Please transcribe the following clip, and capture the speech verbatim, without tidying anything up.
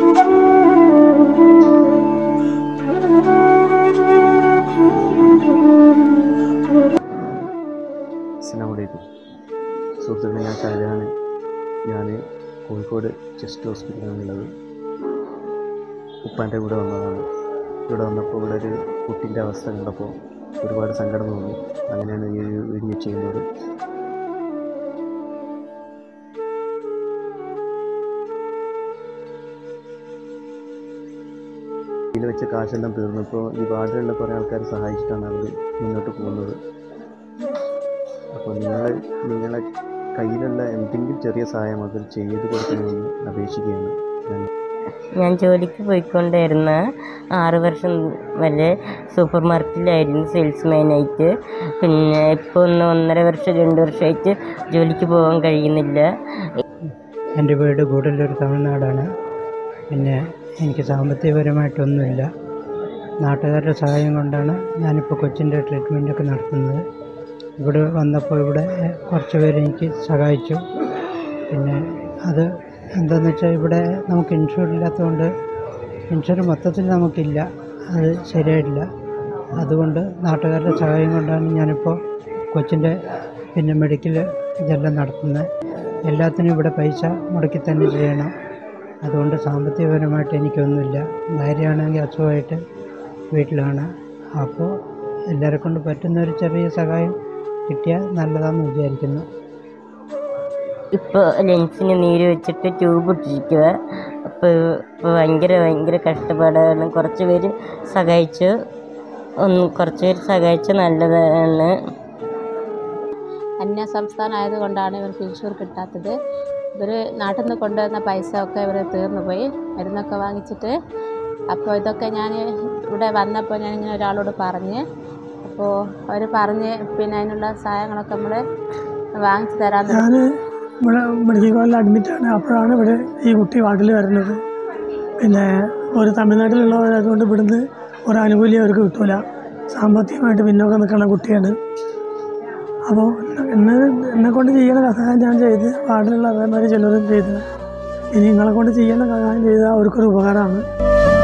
അസ്സലാമലൈക്കും. സുഹൃത്തുക്കളെ, ഞാൻ ഷാജഹാൻ. ഞാൻ കോഴിക്കോട് ചെസ്റ്റ് ഹോസ്പിറ്റലിലാണുള്ളത്. ഉപ്പാൻ്റെ കൂടെ വന്നതാണ്. ഇവിടെ വന്നപ്പോൾ ഇവിടെ ഒരു കുട്ടീൻ്റെ അവസ്ഥ കണ്ടപ്പോൾ ഒരുപാട് സങ്കടം തോന്നി. അങ്ങനെയാണ് ഈ ഒരു വീഡിയോ ചെയ്യുന്നത്. ഇതിൽ വെച്ച കാശെല്ലാം തീർന്നപ്പോൾ ഈ വാർഡിലുള്ള കുറേ ആൾക്കാരെ സഹായിച്ചിട്ടാണ് അവർ മുന്നോട്ട് പോകുന്നത്. അപ്പോൾ നിങ്ങൾ നിങ്ങളെ കയ്യിലുള്ള എന്തെങ്കിലും ചെറിയ സഹായം അത് ചെയ്ത് കൊടുക്കണമെന്ന് അപേക്ഷിക്കുകയാണ്. ഞാൻ ജോലിക്ക് പോയിക്കൊണ്ടിരുന്ന ആറ് വർഷം വരെ സൂപ്പർ മാർക്കറ്റിലായിരുന്നു സെയിൽസ്മാനായിട്ട്. പിന്നെ ഇപ്പോൾ ഒന്ന് ഒന്നര വർഷം രണ്ട് വർഷമായിട്ട് ജോലിക്ക് പോകാൻ കഴിയുന്നില്ല. എൻ്റെ വീട് ഗൂഡല്ലൂർ തമിഴ്നാടാണ്. പിന്നെ എനിക്ക് സാമ്പത്തികപരമായിട്ടൊന്നുമില്ല. നാട്ടുകാരുടെ സഹായം കൊണ്ടാണ് ഞാനിപ്പോൾ കൊച്ചിൻ്റെ ട്രീറ്റ്മെൻറ്റൊക്കെ നടത്തുന്നത്. ഇവിടെ വന്നപ്പോൾ ഇവിടെ കുറച്ച് പേര് എനിക്ക് സഹായിച്ചു. പിന്നെ അത് എന്താണെന്ന് വെച്ചാൽ ഇവിടെ നമുക്ക് ഇൻഷുർ ഇല്ലാത്തതുകൊണ്ട് ഇൻഷുർ മൊത്തത്തിൽ നമുക്കില്ല, അത് ശരിയായിട്ടില്ല. അതുകൊണ്ട് നാട്ടുകാരുടെ സഹായം കൊണ്ടാണ് ഞാനിപ്പോൾ കൊച്ചിൻ്റെ പിന്നെ മെഡിക്കൽ ഇതെല്ലാം നടത്തുന്നത്. എല്ലാത്തിനും ഇവിടെ പൈസ മുടക്കി തന്നെ ചെയ്യണം. അതുകൊണ്ട് സാമ്പത്തികപരമായിട്ട് എനിക്കൊന്നുമില്ല. ഭാര്യയാണെങ്കിൽ അസുഖമായിട്ട് വീട്ടിലാണ്. അപ്പോൾ എല്ലാവരെ കൊണ്ട് പറ്റുന്ന ഒരു ചെറിയ സഹായം കിട്ടിയാൽ നല്ലതാണെന്ന് വിചാരിക്കുന്നു. ഇപ്പോൾ ലെൻസിന് നീര് വെച്ചിട്ട് ട്യൂബ് ഇട്ടിരിക്കുക. അപ്പോൾ ഇപ്പോൾ ഭയങ്കര ഭയങ്കര കഷ്ടപ്പാടാണ്. കുറച്ച് പേര് സഹായിച്ചു, ഒന്ന് കുറച്ച് പേര് സഹായിച്ചു നല്ലതാണ്. അന്യ സംസ്ഥാനം ആയതുകൊണ്ടാണ് ഇവർക്ക് ഇൻഷുർ കിട്ടാത്തത്. ഇവർ നാട്ടിൽ നിന്ന് കൊണ്ടുവന്ന പൈസ ഒക്കെ ഇവർ തീർന്നു പോയി, മരുന്നൊക്കെ വാങ്ങിച്ചിട്ട്. അപ്പോൾ ഇതൊക്കെ ഞാൻ ഇവിടെ വന്നപ്പോൾ ഞാൻ ഇങ്ങനെ ഒരാളോട് പറഞ്ഞ്, അപ്പോൾ അവർ പറഞ്ഞ് പിന്നെ അതിനുള്ള സഹായങ്ങളൊക്കെ നമ്മൾ വാങ്ങിച്ചു തരാമെന്ന്. ഞാൻ ഇവിടെ മെഡിക്കൽ കോളേജിൽ അഡ്മിറ്റാണ്. അപ്പോഴാണ് ഇവിടെ ഈ കുട്ടി വാർഡിൽ വരുന്നത്. പിന്നെ ഒരു തമിഴ്നാട്ടിലുള്ളവരായതുകൊണ്ട് ഇവിടുന്ന് ഒരു ആനുകൂല്യം അവർക്ക് കിട്ടില്ല. സാമ്പത്തികമായിട്ട് പിന്നോക്കം നിൽക്കുന്ന കുട്ടിയാണ്. അപ്പോൾ എന്നെ എന്നെ കൊണ്ട് ചെയ്യേണ്ട സഹായം ഞാൻ ചെയ്ത് വാർഡിലുള്ള അതേമാതിരി ചിലരും ചെയ്തത്. ഇനി നിങ്ങളെ കൊണ്ട് ചെയ്യേണ്ട സഹായം ചെയ്താൽ അവർക്കൊരു ഉപകാരമാണ്.